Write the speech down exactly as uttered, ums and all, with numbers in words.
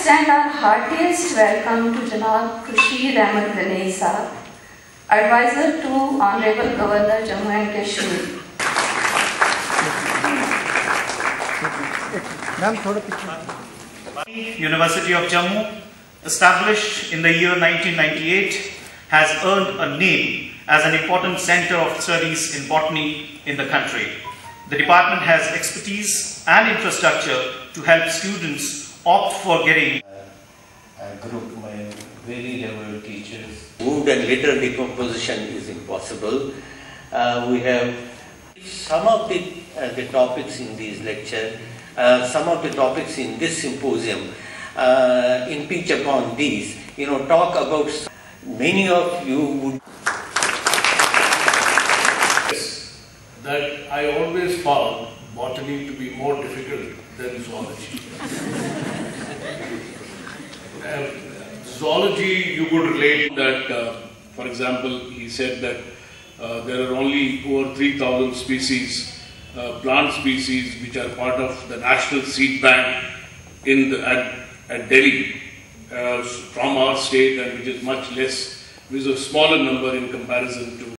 extend our heartiest welcome to Janab Kashmir Ahmed Vinay Sahab, Advisor to Honorable Governor Jammu and Kashmir. University of Jammu, established in the year nineteen ninety-eight, has earned a name as an important center of studies in botany in the country. The department has expertise and infrastructure to help students opt for getting a group, my very revered teachers. Wood and litter decomposition is impossible. Uh, we have some of the, uh, the topics in these lectures, uh, some of the topics in this symposium, uh, impinge upon these, you know, talk about, many of you would. That I always found botany to be more difficult than zoology. uh, zoology, you could relate that, uh, for example, he said that uh, there are only over three thousand species, uh, plant species, which are part of the National Seed Bank in the, at, at Delhi, uh, from our state, and which is much less, which is a smaller number in comparison to